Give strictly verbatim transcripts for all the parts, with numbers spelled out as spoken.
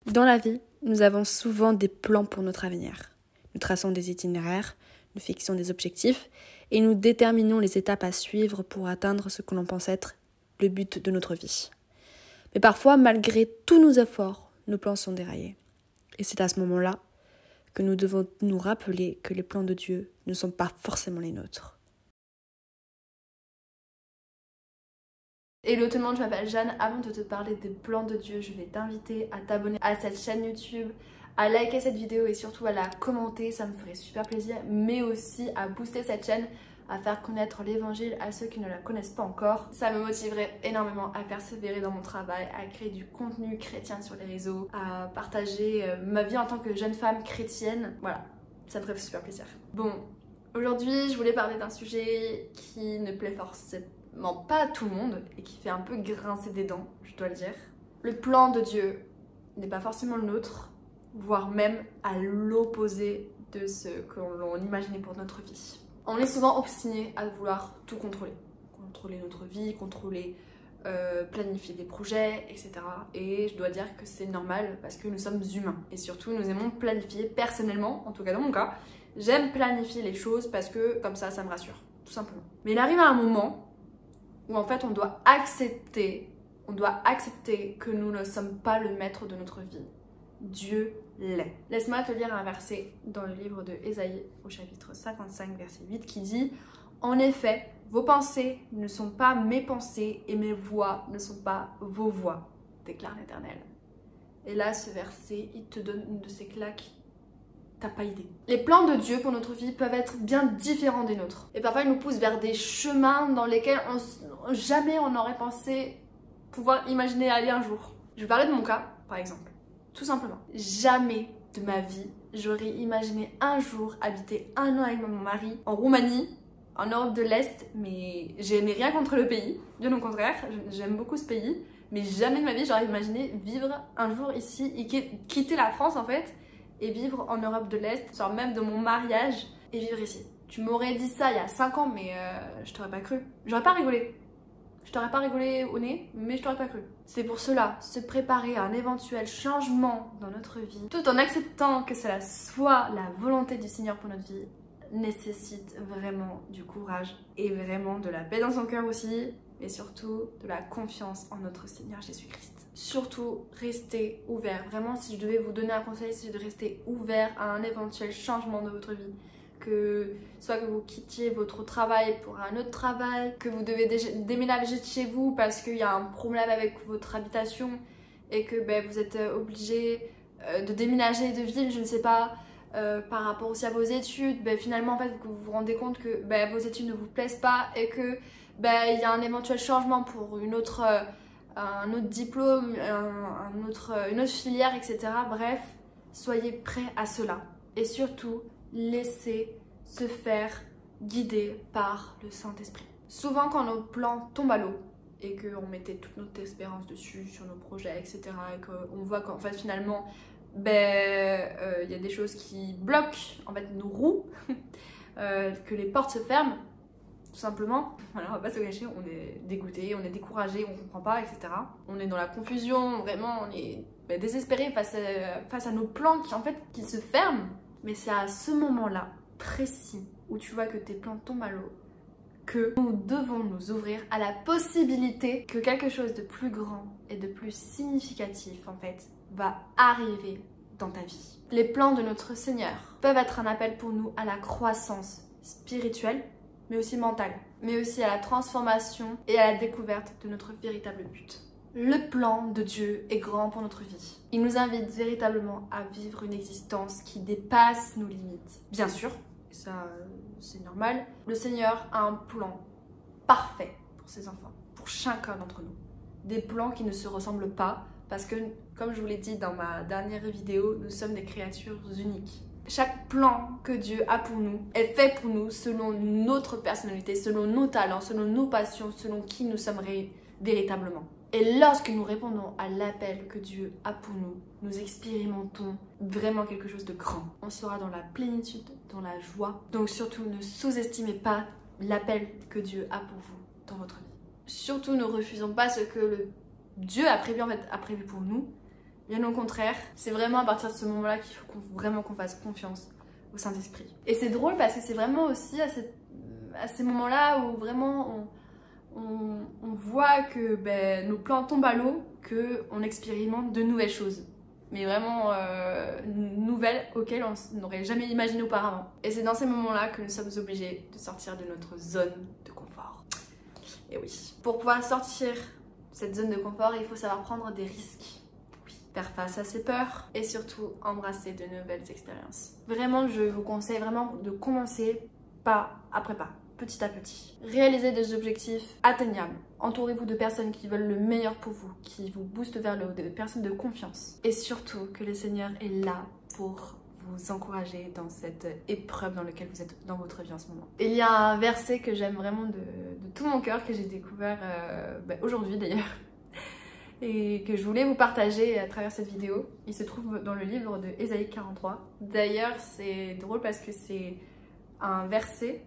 Dans la vie, nous avons souvent des plans pour notre avenir. Nous traçons des itinéraires, nous fixons des objectifs et nous déterminons les étapes à suivre pour atteindre ce que l'on pense être le but de notre vie. Mais parfois, malgré tous nos efforts, nos plans sont déraillés. Et c'est à ce moment-là que nous devons nous rappeler que les plans de Dieu ne sont pas forcément les nôtres. Hello tout le monde, je m'appelle Jeanne. Avant de te parler des plans de Dieu, je vais t'inviter à t'abonner à cette chaîne YouTube, à liker cette vidéo et surtout à la commenter, ça me ferait super plaisir, mais aussi à booster cette chaîne, à faire connaître l'évangile à ceux qui ne la connaissent pas encore. Ça me motiverait énormément à persévérer dans mon travail, à créer du contenu chrétien sur les réseaux, à partager ma vie en tant que jeune femme chrétienne. Voilà, ça me ferait super plaisir. Bon, aujourd'hui je voulais parler d'un sujet qui ne plaît forcément pas à tout le monde et qui fait un peu grincer des dents, je dois le dire. Le plan de Dieu n'est pas forcément le nôtre, voire même à l'opposé de ce que l'on imaginait pour notre vie. On est souvent obstiné à vouloir tout contrôler. Contrôler notre vie, contrôler, euh, planifier des projets, et cetera. Et je dois dire que c'est normal parce que nous sommes humains. Et surtout, nous aimons planifier personnellement, en tout cas dans mon cas. J'aime planifier les choses parce que comme ça, ça me rassure, tout simplement. Mais il arrive à un moment où en fait on doit accepter, on doit accepter que nous ne sommes pas le maître de notre vie. Dieu l'est. Laisse-moi te lire un verset dans le livre de Ésaïe au chapitre cinquante-cinq verset huit qui dit « En effet, vos pensées ne sont pas mes pensées et mes voix ne sont pas vos voix, déclare l'Éternel. » Et là ce verset, il te donne une de ces claques. T'as pas idée. Les plans de Dieu pour notre vie peuvent être bien différents des nôtres. Et parfois ils nous poussent vers des chemins dans lesquels on, jamais on n'aurait pensé pouvoir imaginer aller un jour. Je vais parler de mon cas, par exemple. Tout simplement. Jamais de ma vie, j'aurais imaginé un jour habiter un an avec mon mari en Roumanie, en Europe de l'Est, mais je n'ai rien contre le pays, bien au contraire, j'aime beaucoup ce pays, mais jamais de ma vie j'aurais imaginé vivre un jour ici et quitter la France en fait, et vivre en Europe de l'Est, genre même de mon mariage, et vivre ici. Tu m'aurais dit ça il y a cinq ans, mais euh, je t'aurais pas cru. J'aurais pas rigolé. Je t'aurais pas rigolé au nez, mais je t'aurais pas cru. C'est pour cela, se préparer à un éventuel changement dans notre vie, tout en acceptant que cela soit la volonté du Seigneur pour notre vie, nécessite vraiment du courage et vraiment de la paix dans son cœur aussi, et surtout de la confiance en notre Seigneur Jésus-Christ. Surtout, restez ouvert. Vraiment, si je devais vous donner un conseil, c'est de rester ouvert à un éventuel changement de votre vie. Que soit que vous quittiez votre travail pour un autre travail, que vous devez déménager de chez vous parce qu'il y a un problème avec votre habitation et que ben, vous êtes obligé de déménager de ville, je ne sais pas, euh, par rapport aussi à vos études, ben, finalement en fait vous vous rendez compte que ben, vos études ne vous plaisent pas et que ben, il y a un éventuel changement pour une autre, euh, un autre diplôme, un, un autre, une autre filière, et cetera. Bref, soyez prêts à cela. Et surtout, laissez se faire guider par le Saint-Esprit. Souvent quand nos plans tombent à l'eau et qu'on mettait toute notre espérance dessus, sur nos projets, et cetera et qu'on voit qu'en fait finalement, ben, euh, y a des choses qui bloquent en fait nos roues, euh, que les portes se ferment, tout simplement, voilà, on va pas se cacher, on est dégoûté, on est découragé, on comprend pas, et cetera. On est dans la confusion, vraiment, on est ben, désespéré face à, face à nos plans qui en fait qui se ferment. Mais c'est à ce moment-là précis où tu vois que tes plans tombent à l'eau que nous devons nous ouvrir à la possibilité que quelque chose de plus grand et de plus significatif en fait va arriver dans ta vie. Les plans de notre Seigneur peuvent être un appel pour nous à la croissance spirituelle, mais aussi mentale, mais aussi à la transformation et à la découverte de notre véritable but. Le plan de Dieu est grand pour notre vie. Il nous invite véritablement à vivre une existence qui dépasse nos limites. Bien sûr, ça c'est normal, le Seigneur a un plan parfait pour ses enfants, pour chacun d'entre nous. Des plans qui ne se ressemblent pas parce que, comme je vous l'ai dit dans ma dernière vidéo, nous sommes des créatures uniques. Chaque plan que Dieu a pour nous est fait pour nous selon notre personnalité, selon nos talents, selon nos passions, selon qui nous sommes véritablement. Et lorsque nous répondons à l'appel que Dieu a pour nous, nous expérimentons vraiment quelque chose de grand. On sera dans la plénitude, dans la joie. Donc surtout, ne sous-estimez pas l'appel que Dieu a pour vous dans votre vie. Surtout, ne refusons pas ce que le Dieu a prévu, en fait, a prévu pour nous, Bien au contraire, c'est vraiment à partir de ce moment-là qu'il faut qu'on, vraiment qu'on fasse confiance au Saint-Esprit. Et c'est drôle parce que c'est vraiment aussi à, cette, à ces moments-là où vraiment on, on, on voit que ben, nos plans tombent à l'eau, qu'on expérimente de nouvelles choses. Mais vraiment euh, nouvelles auxquelles on n'aurait jamais imaginé auparavant. Et c'est dans ces moments-là que nous sommes obligés de sortir de notre zone de confort. Et oui. Pour pouvoir sortir de cette zone de confort, il faut savoir prendre des risques. Oui. Faire face à ses peurs et surtout embrasser de nouvelles expériences. Vraiment, je vous conseille vraiment de commencer pas après pas. Petit à petit. Réalisez des objectifs atteignables. Entourez-vous de personnes qui veulent le meilleur pour vous, qui vous boostent vers le haut, des personnes de confiance. Et surtout que le Seigneur est là pour vous encourager dans cette épreuve dans laquelle vous êtes dans votre vie en ce moment. Il y a un verset que j'aime vraiment de, de tout mon cœur, que j'ai découvert euh, bah, aujourd'hui d'ailleurs, et que je voulais vous partager à travers cette vidéo. Il se trouve dans le livre de Ésaïe quarante-trois. D'ailleurs, c'est drôle parce que c'est un verset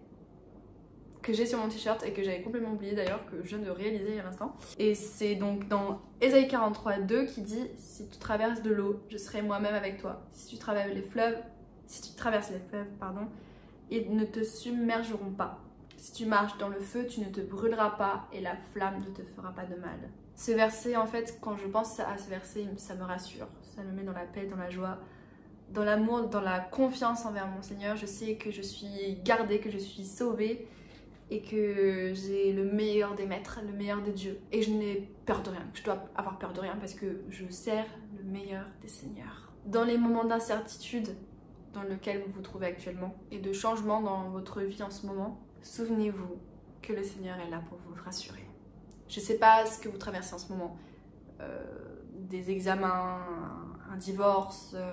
que j'ai sur mon t-shirt et que j'avais complètement oublié d'ailleurs, que je viens de réaliser il y a l'instant. Et c'est donc dans Ésaïe quarante-trois deux qui dit « Si tu traverses de l'eau, je serai moi-même avec toi. Si tu traverses les fleuves, si tu traverses les fleuves, pardon, ils ne te submergeront pas. Si tu marches dans le feu, tu ne te brûleras pas et la flamme ne te fera pas de mal. » Ce verset, en fait, quand je pense à ce verset, ça me rassure. Ça me met dans la paix, dans la joie, dans l'amour, dans la confiance envers mon Seigneur. Je sais que je suis gardée, que je suis sauvée, et que j'ai le meilleur des maîtres, le meilleur des dieux. Et je n'ai peur de rien, je dois avoir peur de rien parce que je sers le meilleur des seigneurs. Dans les moments d'incertitude dans lesquels vous vous trouvez actuellement et de changement dans votre vie en ce moment, souvenez-vous que le Seigneur est là pour vous rassurer. Je ne sais pas ce que vous traversez en ce moment, euh, des examens, un, un divorce, euh,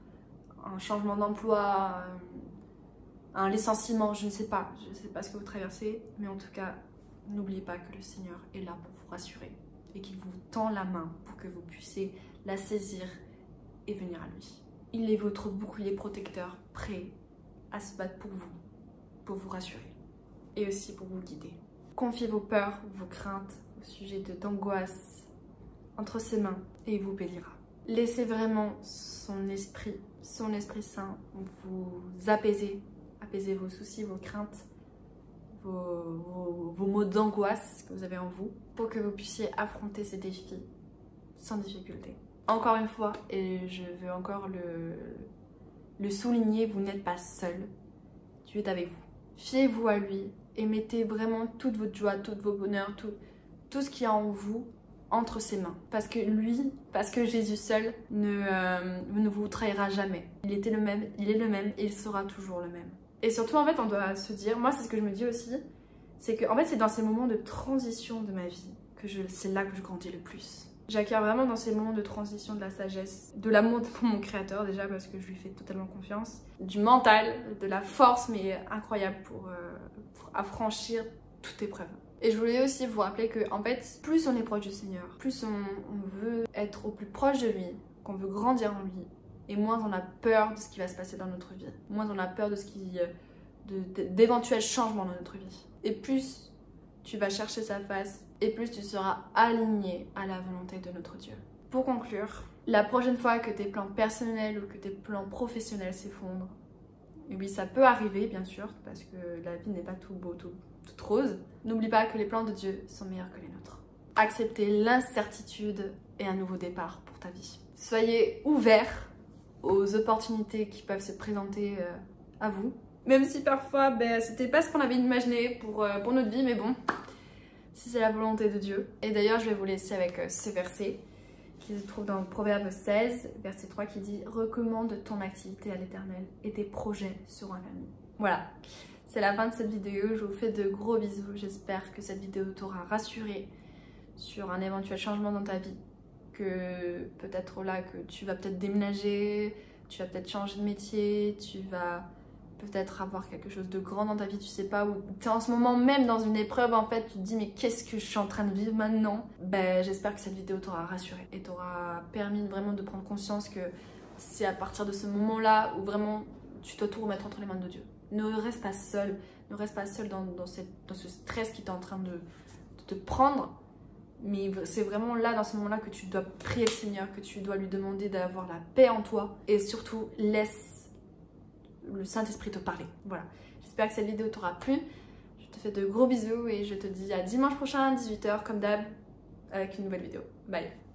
un changement d'emploi, euh, un licenciement, je ne sais pas, je ne sais pas ce que vous traversez, mais en tout cas, n'oubliez pas que le Seigneur est là pour vous rassurer et qu'il vous tend la main pour que vous puissiez la saisir et venir à lui. Il est votre bouclier protecteur, prêt à se battre pour vous, pour vous rassurer et aussi pour vous guider. Confiez vos peurs, vos craintes, vos sujets d'angoisse entre ses mains et il vous bénira. Laissez vraiment son esprit, son Esprit Saint vous apaiser. Apaisez vos soucis, vos craintes, vos, vos, vos mots d'angoisse que vous avez en vous pour que vous puissiez affronter ces défis sans difficulté. Encore une fois, et je veux encore le, le souligner, vous n'êtes pas seul. Dieu est avec vous. Fiez-vous à lui et mettez vraiment toute votre joie, tout vos bonheurs, tout, tout ce qu'il y a en vous entre ses mains. Parce que lui, parce que Jésus seul ne, euh, ne vous trahira jamais. Il était le même, il est le même et il sera toujours le même. Et surtout, en fait, on doit se dire, moi c'est ce que je me dis aussi, c'est que en fait c'est dans ces moments de transition de ma vie que c'est là que je grandis le plus. J'acquiers vraiment dans ces moments de transition de la sagesse, de l'amour pour mon créateur déjà parce que je lui fais totalement confiance, du mental, de la force mais incroyable pour, euh, pour affranchir toute épreuve. Et je voulais aussi vous rappeler que en fait, plus on est proche du Seigneur, plus on, on veut être au plus proche de lui, qu'on veut grandir en lui, et moins on a peur de ce qui va se passer dans notre vie, moins on a peur de ce qui, de, d'éventuels changements dans notre vie. Et plus tu vas chercher sa face, et plus tu seras aligné à la volonté de notre Dieu. Pour conclure, la prochaine fois que tes plans personnels ou que tes plans professionnels s'effondrent, et oui ça peut arriver bien sûr, parce que la vie n'est pas tout beau, tout, tout rose, n'oublie pas que les plans de Dieu sont meilleurs que les nôtres. Acceptez l'incertitude et un nouveau départ pour ta vie. Soyez ouverts aux opportunités qui peuvent se présenter euh, à vous. Même si parfois, ben, c'était pas ce qu'on avait imaginé pour, euh, pour notre vie, mais bon, si c'est la volonté de Dieu. Et d'ailleurs, je vais vous laisser avec euh, ce verset qui se trouve dans Proverbe seize, verset trois, qui dit « Recommande ton activité à l'Éternel et tes projets seront permis. » Voilà, c'est la fin de cette vidéo. Je vous fais de gros bisous. J'espère que cette vidéo t'aura rassuré sur un éventuel changement dans ta vie. Que peut-être là que tu vas peut-être déménager, tu vas peut-être changer de métier, tu vas peut-être avoir quelque chose de grand dans ta vie, tu sais pas, ou tu es en ce moment même dans une épreuve en fait, tu te dis mais qu'est-ce que je suis en train de vivre maintenant? Ben j'espère que cette vidéo t'aura rassuré et t'aura permis vraiment de prendre conscience que c'est à partir de ce moment-là où vraiment tu dois tout remettre entre les mains de Dieu. Ne reste pas seul, ne reste pas seul dans, dans, cette, dans ce stress qui est en train de, de te prendre. Mais c'est vraiment là, dans ce moment-là, que tu dois prier le Seigneur, que tu dois lui demander d'avoir la paix en toi. Et surtout, laisse le Saint-Esprit te parler. Voilà. J'espère que cette vidéo t'aura plu. Je te fais de gros bisous et je te dis à dimanche prochain à dix-huit heures, comme d'hab, avec une nouvelle vidéo. Bye.